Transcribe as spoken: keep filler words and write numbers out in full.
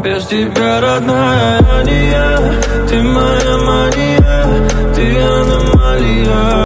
Без тебя, родная, я не я. Ты моя мания, ты аномалия.